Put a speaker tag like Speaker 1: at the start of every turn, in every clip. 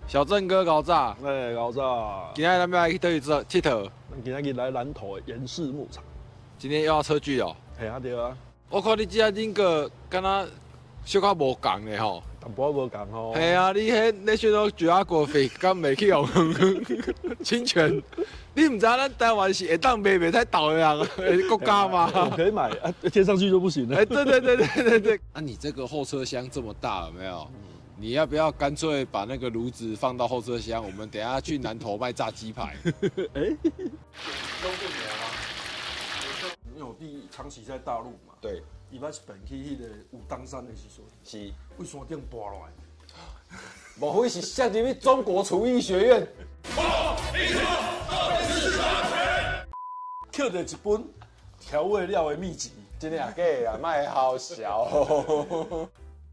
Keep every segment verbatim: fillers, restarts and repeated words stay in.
Speaker 1: 小郑哥搞炸，
Speaker 2: 哎，搞炸！
Speaker 1: 今天咱们来去对做佚佗。
Speaker 2: 咱今日来南投的严氏牧场。
Speaker 1: 今天又要车距哦。
Speaker 2: 系啊，对啊。
Speaker 1: 我看你这恁个敢若小可无共的吼。
Speaker 2: 淡薄无共吼。
Speaker 1: 系啊，你迄那些都绝阿国费，敢袂去用侵权？你唔知咱台湾是会当卖袂太倒的人国家吗？
Speaker 2: 可以买啊，贴上去就不行了。
Speaker 1: 哎，对对对对对对。啊，你这个后车厢这么大，有没有？你要不要干脆把那个炉子放到后车厢？我们等一下去南投卖炸鸡排。哎，都不聊吗？
Speaker 2: 因为我弟长期在大陆嘛，
Speaker 1: 对，
Speaker 2: 伊捌是本去迄个武当山的时阵，
Speaker 1: 是，
Speaker 2: 为山顶爬落来，
Speaker 1: 莫非是下入去中国厨艺学院？
Speaker 2: 捡到一本调味料的秘籍，
Speaker 1: 真的假的啊？卖好笑哦。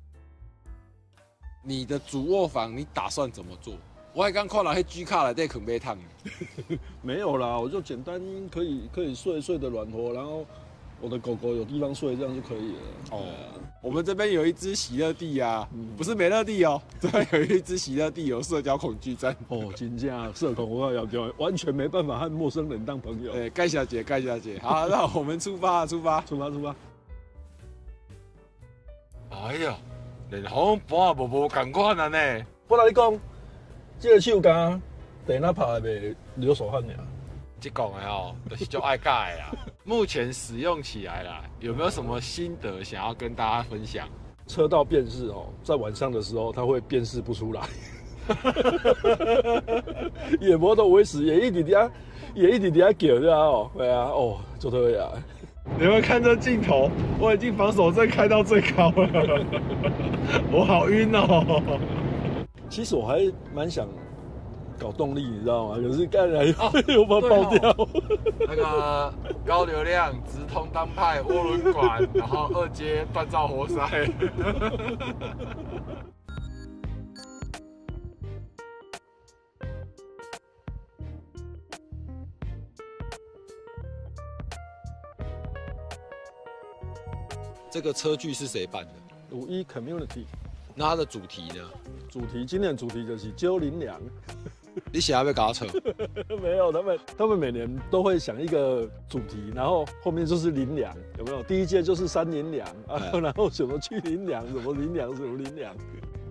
Speaker 1: 你的主卧房你打算怎么做？我还刚看到迄 G 卡内底藏马桶。
Speaker 2: 没有啦，我就简单可以可以睡睡的软和，然后我的狗狗有地方睡，这样就可以了。哦，
Speaker 1: 我们这边有一只喜乐蒂啊，嗯、不是美乐蒂哦，这边有一只喜乐蒂有社交恐惧症。
Speaker 2: 哦，真正社恐我要讲，完全没办法和陌生人当朋友。
Speaker 1: 哎，盖小姐，盖小姐，好，那我们出发，出发，
Speaker 2: 出发，出发。
Speaker 1: 哎呀！连风盘无无共款啊呢！
Speaker 2: 我来你讲，这个手竿电哪拍袂流手汗尔。
Speaker 1: 这讲的哦，就是就爱改啦。目前使用起来啦，有没有什么心得想要跟大家分享？
Speaker 2: 车道辨识哦，在晚上的时候它会辨识不出来。夜摩托维持也一直在，也一直在叫对啊哦，对啊哦，就这样。
Speaker 1: 你们看这镜头，我已经防守阵开到最高了，我好晕哦。
Speaker 2: 其实我还蛮想搞动力，你知道吗？可是干来又怕爆掉。
Speaker 1: 哦、那个高流量直通单派涡轮管，然后二阶锻造活塞。这个车距是谁办的？
Speaker 2: 五一 Community。
Speaker 1: 那它的主题呢？
Speaker 2: 主题今年的主题就是揪林粮。
Speaker 1: 你想要被搞扯？
Speaker 2: 没有，他们他们每年都会想一个主题，然后后面就是林粮，有没有？第一届就是三林粮啊，然后什么去林粮，什么林粮，什么林粮。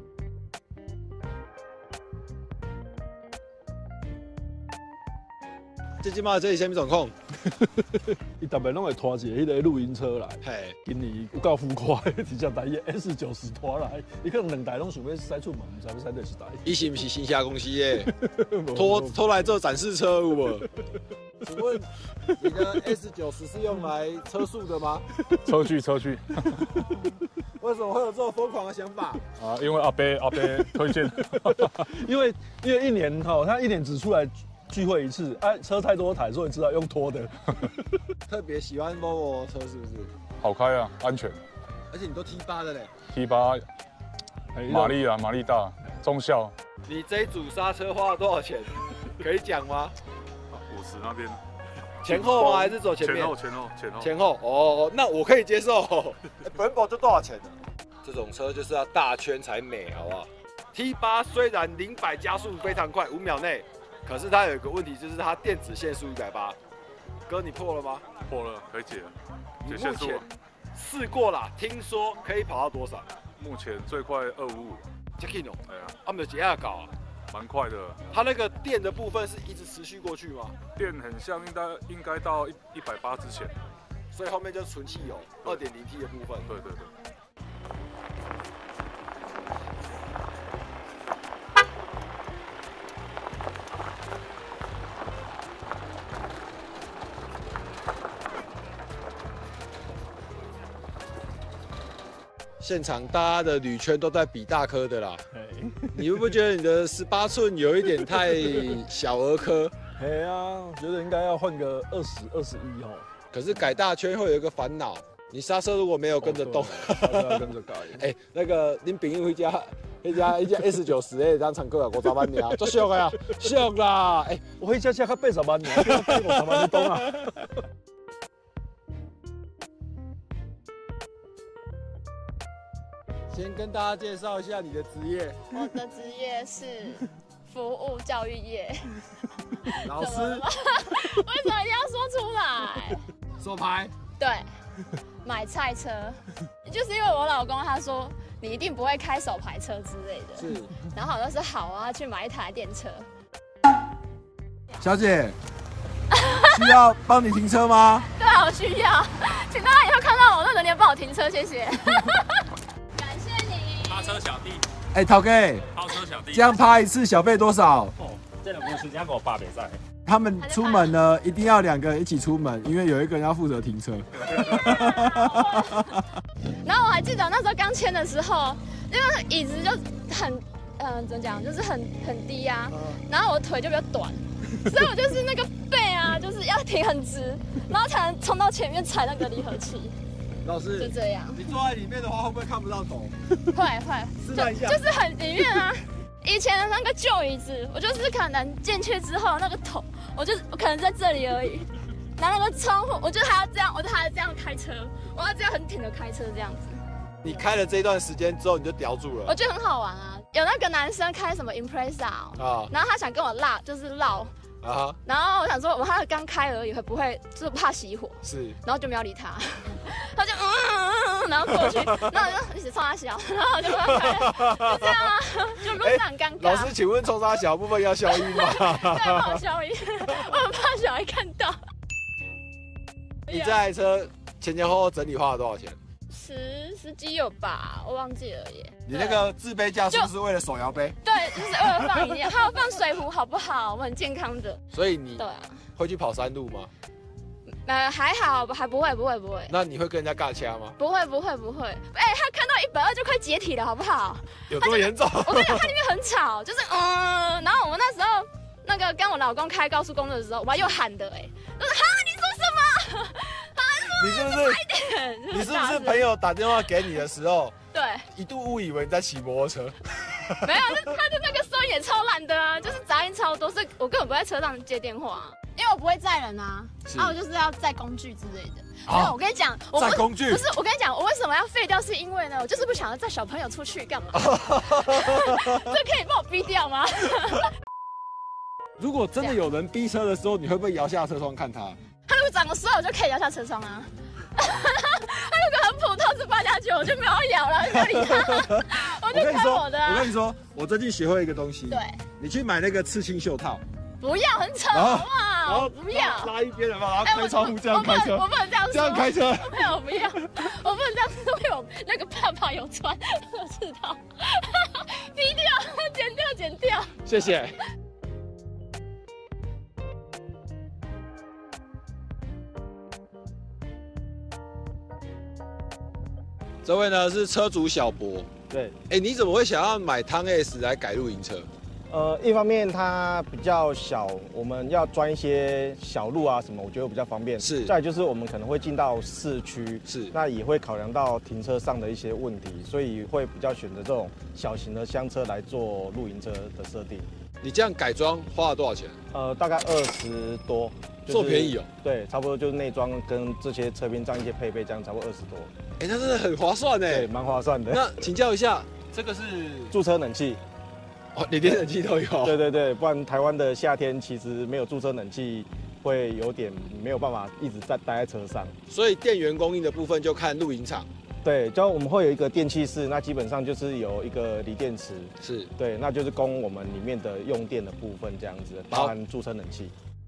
Speaker 1: 这起码这是什么状况？
Speaker 2: 伊特别拢会拖一个迄个露营车来，
Speaker 1: 嘿，
Speaker 2: 今年有够浮夸的，直接台一 S 九十拖来，伊可能两台拢想要驶出门，唔知要驶第几台。
Speaker 1: 伊是不是新下公司的？拖拖来做展示车有无？请问你的 S 九十是用来车速的吗？
Speaker 3: 车距车距。
Speaker 1: 为什么会有这种疯狂的想法？
Speaker 3: 啊，因为阿伯阿伯推荐。
Speaker 2: 因为因为一年哈，他一年只出来聚会一次，哎、啊，车太多台，所以知道用拖的。
Speaker 1: 特别喜欢 Volvo 车是不是？
Speaker 3: 好开啊，安全。
Speaker 1: 而且你都 T 八的嘞。
Speaker 3: T 八，马力啊，马力大，中效。
Speaker 1: 你这一组刹车花了多少钱？可以讲吗？
Speaker 3: 五十那边。
Speaker 1: 前后吗？还是走前面？
Speaker 3: 前后前后前后。
Speaker 1: 前后哦，那我可以接受。本保就多少钱呢？这种车就是要大圈才美，好不好 ？T 八虽然零百加速非常快，五秒内。可是它有一个问题，就是它电子限速一百八。哥，你破了吗？
Speaker 3: 破了，可以解了。
Speaker 1: 解限速了。试过了，听说可以跑到多少？
Speaker 3: 目前最快二五五。
Speaker 1: 这可以哦。
Speaker 3: 对啊。
Speaker 1: 啊，没有几下搞啊。
Speaker 3: 蛮快的。
Speaker 1: 它那个电的部分是一直持续过去吗？
Speaker 3: 电很像，应该应该到一一百八之前。
Speaker 1: 所以后面就是纯汽油，二点零 T 的部分。
Speaker 3: 对对对。
Speaker 1: 现场大家的铝圈都在比大颗的啦，你会不会觉得你的十八寸有一点太小儿科？
Speaker 2: 哎呀，我觉得应该要换个二十二十一哦。
Speaker 1: 可是改大圈会有一个烦恼，你刹车如果没有跟着动，
Speaker 2: 要跟着改。
Speaker 1: 哎，那个恁朋友那家那家一家 S 九十哎，当乘客啊，五十万尔，足俗的呀，俗啦！哎，
Speaker 2: 我迄家车较八十万尔，五十万你懂啊？
Speaker 1: 先跟大家介绍一下你的职业。
Speaker 4: 我的职业是服务教育业。
Speaker 1: 老师，
Speaker 4: 为什么一定要说出来？
Speaker 1: 手牌。
Speaker 4: 对，买菜车，就是因为我老公他说你一定不会开手排车之类的。
Speaker 1: 是。
Speaker 4: 然后我就说好啊，去买一台电车。
Speaker 1: 小姐，需要帮你停车吗？
Speaker 4: 对啊，我需要，请大家以后看到我那人员帮我停车，谢谢。感谢你。
Speaker 5: 趴车小弟。
Speaker 1: 哎，陶哥，
Speaker 5: 趴车小弟。
Speaker 1: 这样趴一次小费多少？
Speaker 5: 哦，这两公司这样给我爸比赛。
Speaker 1: 他们出门呢，一定要两个人一起出门，因为有一个人要负责停车。
Speaker 4: 然后我还记得那时候刚签的时候，因为椅子就很，嗯、呃，怎么讲，就是很很低啊，然后我腿就比较短，所以我就是那个背啊，就是要挺很直，然后才能冲到前面踩那个离合器。
Speaker 1: 老师，
Speaker 4: 就这样。
Speaker 1: 你坐在里面的话，会不会看不到头？
Speaker 4: 会会，
Speaker 1: 示范一下，
Speaker 4: 就是很里面啊。以前的那个旧椅子，我就是可能进去之后那个头，我就我可能在这里而已。然后那个窗户，我就还要这样，我就还要这样开车，我要这样很挺的开车这样子。
Speaker 1: 你开了这一段时间之后，你就叼住了。
Speaker 4: 我觉得很好玩啊，有那个男生开什么 Impreza 啊，然后他想跟我绕，就是绕。啊，然后我想说，我他刚开而已，会不会就是怕熄火？是，然后就没有理他，他就嗯嗯嗯，然后过去，然后我就一直冲他笑，然后我就不要开了，就这样啊，就路上很尴尬。
Speaker 1: 老师，请问冲他小部分要消音吗？
Speaker 4: 对，帮我消音，我很怕小孩看到。
Speaker 1: 你这台车前前后后整理花了多少钱？
Speaker 4: 十十几有吧，我忘记了耶。
Speaker 1: 你那个自杯架是不是为了手摇杯？
Speaker 4: 对，就是为了放饮料，还有放水壶，好不好？我很健康的。
Speaker 1: 所以你
Speaker 4: 对啊，
Speaker 1: 会去跑山路吗？
Speaker 4: 呃，还好，还不会，不会，不会。
Speaker 1: 那你会跟人家尬掐吗？
Speaker 4: 不会，不会，不会。哎、欸，他看到一百二就快解体了，好不好？
Speaker 1: 有这么严重？
Speaker 4: 我跟你讲，它里面很吵，就是嗯，然后我那时候那个跟我老公开高速公路的时候，我还又喊的、欸，哎，就是哈，你说什么？
Speaker 1: 你是不是？你是不是朋友打电话给你的时候，
Speaker 4: 对，
Speaker 1: 一度误以为你在骑摩托车？
Speaker 4: 没有，他的那个收音也超烂的啊，就是杂音超多，所以我根本不在车上接电话、啊，因为我不会载人啊，啊，我就是要载工具之类的。没有，我跟你讲，
Speaker 1: 载工具
Speaker 4: 不是，我跟你讲，我为什么要废掉，是因为呢，我就是不想要载小朋友出去干嘛？这可以帮我逼掉吗？
Speaker 1: 如果真的有人逼车的时候，你会不会摇下车窗看他？
Speaker 4: 他如果长得帅，我就可以摇下车窗啊。他如果很普通是八加九，我就没有摇了，没有理他，我就开我的、啊。
Speaker 1: 我跟你说，我最近学会一个东西。
Speaker 4: 对。
Speaker 1: 你去买那个刺青袖套。
Speaker 4: 不要，很丑，好不好？然后不要
Speaker 1: 拉一边的嘛，然后开窗户这样开车。
Speaker 4: 我不能这样说。
Speaker 1: 这样开车。
Speaker 4: 没有，不要，我不能这样说，因为我那个爸爸有穿刺套，逼掉，剪掉，剪掉。
Speaker 1: 谢谢。这位呢是车主小博。
Speaker 6: 对。
Speaker 1: 哎、欸，你怎么会想要买汤 S 来改露营车？
Speaker 6: 呃，一方面它比较小，我们要钻一些小路啊什么，我觉得比较方便。
Speaker 1: 是。
Speaker 6: 再来就是我们可能会进到市区，
Speaker 1: 是。
Speaker 6: 那也会考量到停车上的一些问题，所以会比较选择这种小型的厢车来做露营车的设定。
Speaker 1: 你这样改装花了多少钱？
Speaker 6: 呃，大概二十多。
Speaker 1: 这么便宜哦？
Speaker 6: 对，差不多就是内装跟这些车边帐一些配备，这样差不多二十多。
Speaker 1: 哎、欸，那真的很划算哎。
Speaker 6: 对，蛮划算的。
Speaker 1: 那请教一下，这个是
Speaker 6: 驻车冷气。
Speaker 1: 哦，连电冷气都有。
Speaker 6: 对对对，不然台湾的夏天其实没有驻车冷气，会有点没有办法一直在待在车上。
Speaker 1: 所以电源供应的部分就看露营场。
Speaker 6: 对，就我们会有一个电气室，那基本上就是有一个锂电池。
Speaker 1: 是。对，
Speaker 6: 那就是供我们里面的用电的部分这样子，包含驻车冷气。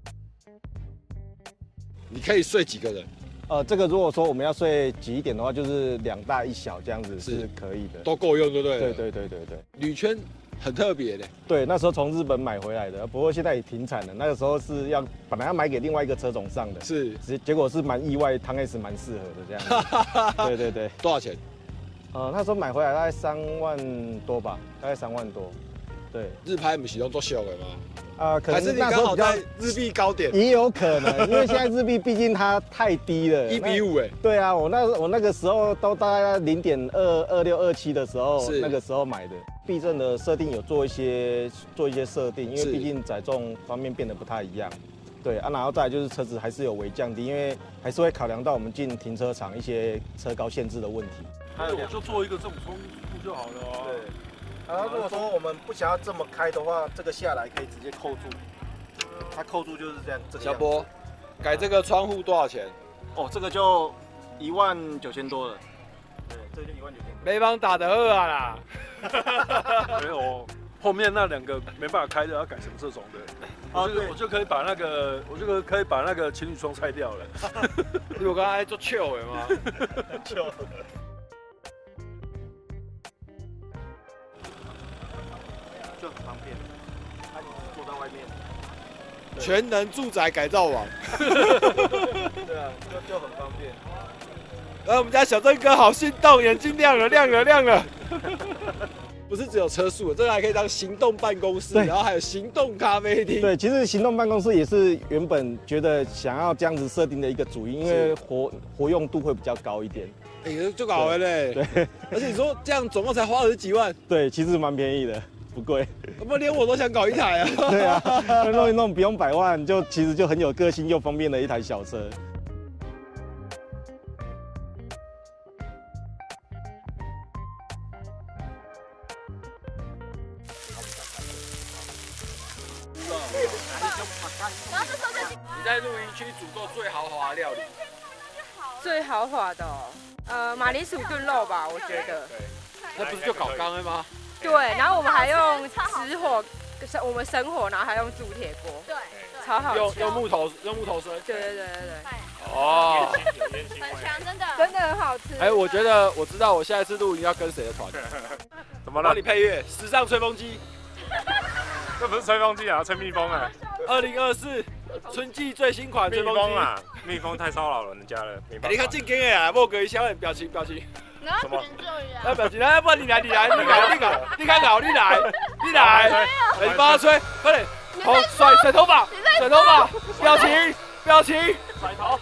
Speaker 1: 你可以睡几个人？
Speaker 6: 呃，这个如果说我们要睡挤一点的话，就是两大一小这样子是可以的，
Speaker 1: 都够用，对不对？
Speaker 6: 对对对对对。
Speaker 1: 铝圈很特别的。
Speaker 6: 对，那时候从日本买回来的，不过现在也停产了。那个时候是要本来要买给另外一个车种上的，
Speaker 1: 是，
Speaker 6: 结果是蛮意外，汤 S 蛮适合的这样。对对对。
Speaker 1: 多少钱？
Speaker 6: 呃，那时候买回来大概三万多吧，大概三万多。对，
Speaker 1: 日拍不是都做秀的吗？
Speaker 6: 啊、呃，可
Speaker 1: 能是你刚好在日币高点，
Speaker 6: 也有可能，因为现在日币毕竟它太低了，
Speaker 1: 一比五哎。
Speaker 6: 对啊，我那我那个时候都大概零点二二六二七的时候，那个时候买的。避震的设定有做一些做一些设定，因为毕竟载重方面变得不太一样。对啊，然后再来就是车子还是有微降低，因为还是会考量到我们进停车场一些车高限制的问题。
Speaker 3: 还有就做一个这种冲突就好了啊。对。
Speaker 6: 啊，如果说我们不想要这么开的话，这个下来可以直接扣住，它扣住就是这样。这个、
Speaker 1: 小波，改这个窗户多少钱？
Speaker 6: 哦，这个就一万九千多了。对，这个就一万九千多。
Speaker 1: 没帮打得二啊啦。
Speaker 2: 没有，后面那两个没办法开的，要改成这种的。我就我就可以把那个，我就可以把那个情侣窗拆掉了。
Speaker 1: 你我刚才做糗的吗？
Speaker 6: 糗。就很方便，他坐在外面。
Speaker 1: 全能住宅改造网。
Speaker 6: 对啊，就就很方便。
Speaker 1: 而我们家小郑哥好心动，眼睛亮了，亮了，亮了。不是只有车速，这个还可以当行动办公室，然后还有行动咖啡厅。
Speaker 6: 对，其实行动办公室也是原本觉得想要这样子设定的一个主因，因为活活用度会比较高一点。
Speaker 1: 哎、欸，就搞了嘞。对，而且你说这样总共才花二十几万。
Speaker 6: 对，其实蛮便宜的，不贵。
Speaker 1: 不，连我都想搞一台啊。
Speaker 6: 对啊，弄一弄不用百万，就其实就很有个性又方便的一台小车。
Speaker 1: 你在露营区煮过最豪华的料理？
Speaker 7: 最豪华的、哦，呃，马铃薯炖肉吧，我觉得。
Speaker 1: 那不是就搞缸了吗？
Speaker 7: 对，然后我们还用直火，我们生火，然后还用铸铁锅，对，超好吃。
Speaker 1: 用用木头，用木头生。
Speaker 7: 对对对对对。
Speaker 1: 哦，
Speaker 4: 很强，真的，
Speaker 7: 真的很好吃。
Speaker 1: 哎，我觉得我知道我下一次露营要跟谁的团。
Speaker 3: 怎么了？
Speaker 1: 帮你配乐，时尚吹风机。
Speaker 3: 这不是吹风机啊，吹蜜蜂啊。
Speaker 1: 二零二四春季最新款吹风机
Speaker 3: 啊，蜜蜂太骚扰人家了。
Speaker 1: 你看正经的啊，莫给小人表情表情。
Speaker 4: 什么？
Speaker 1: 那表情，那不然你来，你来，你来，你来，你看好，你来，你来，你帮他吹，快点，头甩甩头发，甩头发，表情，表情，甩头。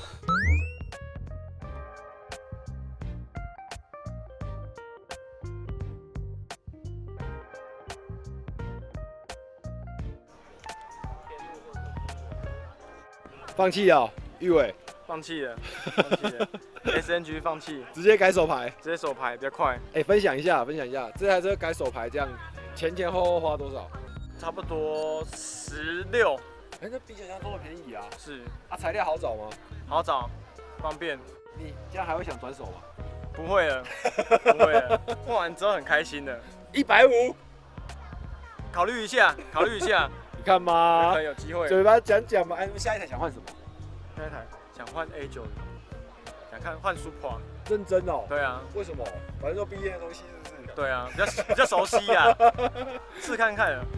Speaker 1: 放弃啊，玉伟。
Speaker 6: 放弃了，放弃了 ，S N G 放弃，
Speaker 1: 直接改手排，
Speaker 6: 直接手排比较快。
Speaker 1: 哎、欸，分享一下，分享一下，这台车改手排这样前前后后花多少？
Speaker 6: 差不多十六。
Speaker 1: 哎，那比想象中的便宜啊。
Speaker 6: 是
Speaker 1: 啊，材料好找吗？
Speaker 6: 好找，方便。
Speaker 1: 你这样还会想转手吗？
Speaker 6: 不会了，不会了。换完之后很开心的。
Speaker 1: 一百五，
Speaker 6: 考虑一下，考虑一下。
Speaker 1: 你看嘛，
Speaker 6: 可能有机会。
Speaker 1: 嘴巴讲讲嘛。哎，下一台想换什么？
Speaker 6: 下一台。想换 A 九，想看换 Supra，
Speaker 1: 认真哦。
Speaker 6: 对啊。为
Speaker 1: 什么？反正都毕业的东西是不是？
Speaker 6: 对啊，比较比较熟悉呀、啊，试看看啊。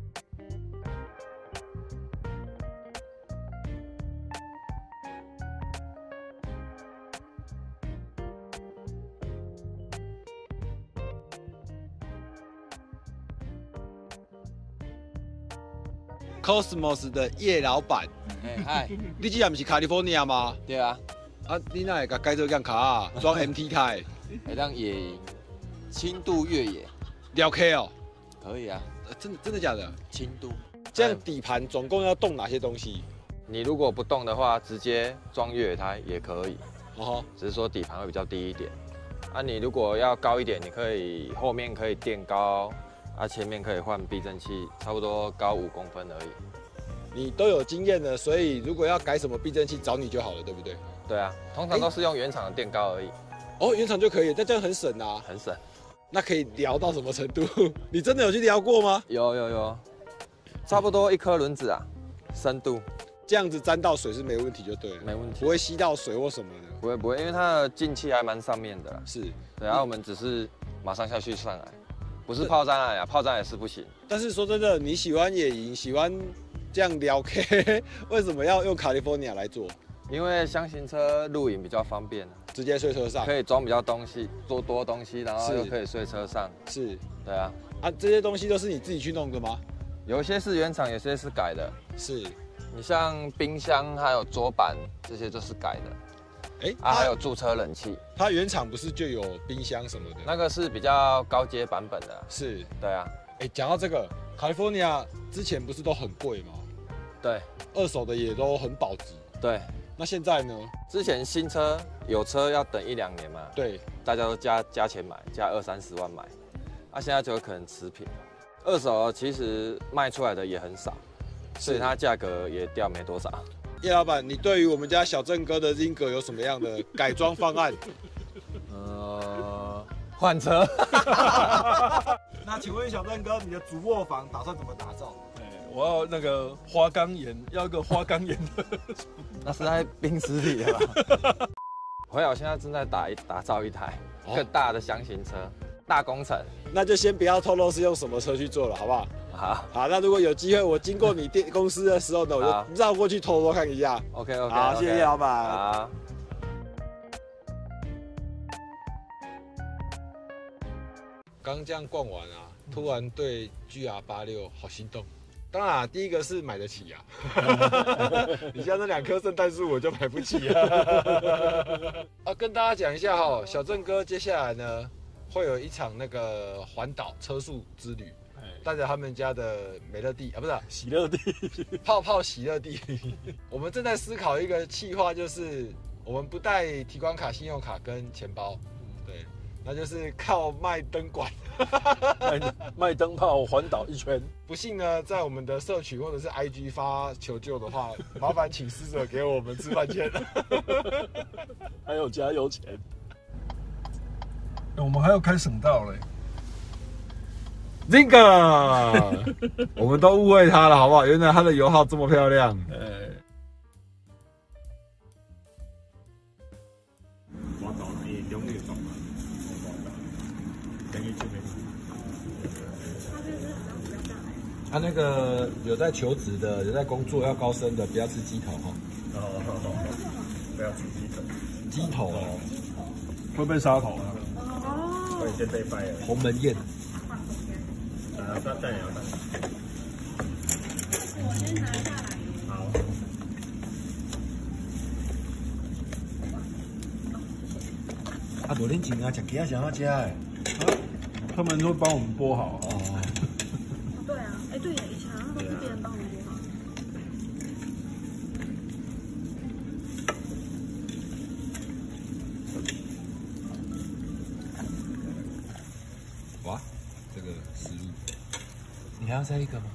Speaker 1: Cosmos 的叶老板，
Speaker 8: 哎嗨，
Speaker 1: 你这不是 California 吗？
Speaker 8: 对啊，
Speaker 1: 啊，你哪会甲改做这样卡啊？装 M T 卡的，
Speaker 8: 会当野营，轻度越野，
Speaker 1: 聊 K 哦，
Speaker 8: 可以啊，
Speaker 1: 呃、真的真的假的？
Speaker 8: 轻度，
Speaker 1: 这样底盘总共要动哪些东西？
Speaker 8: 你如果不动的话，直接装越野胎也可以，
Speaker 1: 哦，
Speaker 8: 只是说底盘会比较低一点。啊，你如果要高一点，你可以后面可以垫高。啊，前面可以换避震器，差不多高五公分而已。
Speaker 1: 你都有经验了，所以如果要改什么避震器，找你就好了，对不对？
Speaker 8: 对啊，通常都是用原厂的垫高而已。
Speaker 1: 哦，原厂就可以，但这样很省啊。
Speaker 8: 很省。
Speaker 1: 那可以聊到什么程度？你真的有去聊过吗？
Speaker 8: 有有有，差不多一颗轮子啊，深度。
Speaker 1: 这样子沾到水是没问题就对了，
Speaker 8: 没问题，
Speaker 1: 不会吸到水或什么的。
Speaker 8: 不会不会，因为它的进气还蛮上面的。
Speaker 1: 是。
Speaker 8: 对，然后我们只是马上下去上来。不是炮战来啊，炮战也是不行。
Speaker 1: 但是说真的，你喜欢野营，喜欢这样聊 K， 为什么要用 California 来做？
Speaker 8: 因为箱型车露营比较方便，
Speaker 1: 直接睡车上，
Speaker 8: 可以装比较东西，多多东西，然后又可以睡车上。
Speaker 1: 是，
Speaker 8: 对啊。
Speaker 1: 啊，这些东西都是你自己去弄的吗？
Speaker 8: 有些是原厂，有些是改的。
Speaker 1: 是。
Speaker 8: 你像冰箱还有桌板这些都是改的。
Speaker 1: 哎、欸，
Speaker 8: 啊，还有驻车冷气，
Speaker 1: 它原厂不是就有冰箱什么的？
Speaker 8: 那个是比较高阶版本的、啊。
Speaker 1: 是，
Speaker 8: 对啊。
Speaker 1: 哎、欸，讲到这个 ，California 之前不是都很贵吗？
Speaker 8: 对。
Speaker 1: 二手的也都很保值。
Speaker 8: 对。
Speaker 1: 那现在呢？
Speaker 8: 之前新车有车要等一两年嘛。
Speaker 1: 对。
Speaker 8: 大家都加加钱买，加二三十万买。 啊，现在就有可能持平了。二手其实卖出来的也很少，所以它价格也掉没多少。
Speaker 1: 叶老板，你对于我们家小郑哥的 Zinger 有什么样的改装方案？
Speaker 8: 呃，换车。
Speaker 1: 那请问小郑哥，你的主卧房打算怎么打造？
Speaker 2: 我要那个花岗岩，要一个花岗岩的。
Speaker 8: 那是在冰室里的吧？回来，我现在正在打一打造一台更大的箱型车，大工程。
Speaker 1: 那就先不要透露是用什么车去做了，好不好？
Speaker 8: 好，
Speaker 1: 好，那如果有机会，我经过你店公司的时候呢，我就绕过去偷偷看一下。
Speaker 8: OK OK，
Speaker 1: 好，谢谢老板。
Speaker 8: 好。
Speaker 1: 刚这样逛完啊，突然对 G R 八六好心动。当然、啊，第一个是买得起啊。你像那两棵圣诞树，我就买不起啊。啊，跟大家讲一下哈、哦，小郑哥接下来呢会有一场那个环岛车速之旅。带着他们家的美乐蒂啊，不是、啊、
Speaker 2: 喜乐蒂，
Speaker 1: 泡泡喜乐蒂。我们正在思考一个企划，就是我们不带提款卡、信用卡跟钱包，对，那就是靠卖灯管，
Speaker 2: 卖卖灯泡环岛一圈。
Speaker 1: 不信呢，在我们的社群或者是 I G 发求救的话，麻烦请施者给我们吃饭钱，
Speaker 2: 还有加油钱。我们还要开省道嘞。
Speaker 1: Zinger， 我们都误会他了，好不好？原来他的油耗这么漂亮。呃，
Speaker 5: 我懂了，你永远懂了。等于这边。
Speaker 1: 他那个有在求职的，有在工作要高升的，不要吃鸡头哈。
Speaker 5: 哦，不要吃鸡头。
Speaker 1: 鸡头哦，
Speaker 2: 会被杀头啊。
Speaker 5: 哦。会先被 fire。
Speaker 1: 鸿门宴。
Speaker 5: 呃，再再聊再。我先拿下来。好。
Speaker 1: 啊，无恁前啊，食鸡啊，想要食诶。
Speaker 2: 他们会帮我们剥好。
Speaker 9: 哦。对啊，哎，对呀，以前好像都是别人帮我们剥好。
Speaker 1: 哇，这个食物，你还要再一个吗？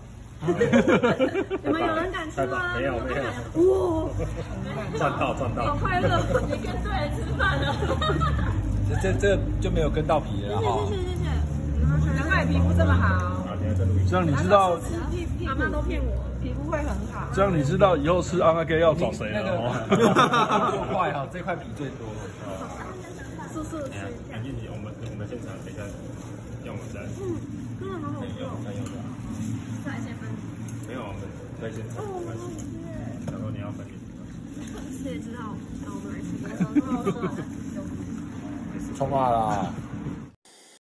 Speaker 9: 你们有人敢吃吗？
Speaker 5: 没有没有。哇，赚到赚到！
Speaker 9: 好快乐，你跟对人吃饭了。
Speaker 1: 这这这就没有跟到皮了哈。
Speaker 9: 谢谢谢谢谢谢。难怪皮肤这么好。
Speaker 2: 这样你知道，
Speaker 9: 阿妈都骗我，皮肤会很好。
Speaker 2: 这样你知道以后吃阿妈给要找谁了哦？
Speaker 1: 做坏哈，这块皮最多。
Speaker 9: 素素吃。
Speaker 5: 感谢你，我们我们现场等一下用我们的。
Speaker 9: 嗯，真的好好用。
Speaker 5: 再用的。
Speaker 9: 再先分。
Speaker 5: 没有，我们在现场。
Speaker 9: 哦，我
Speaker 5: 他说你要分。
Speaker 9: 谁知道？那我们来吃。
Speaker 1: 冲啊啦！